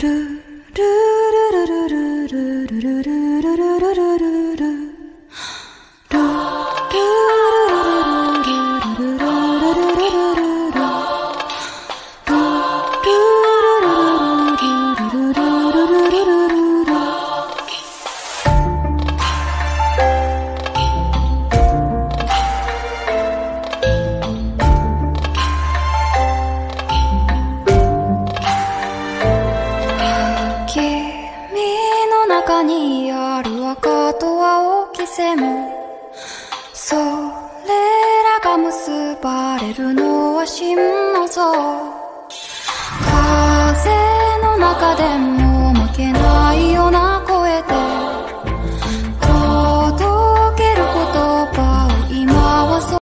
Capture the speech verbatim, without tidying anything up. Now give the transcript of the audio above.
中にある赤と青き線、それらが結ばれるのは真の像。風の中でも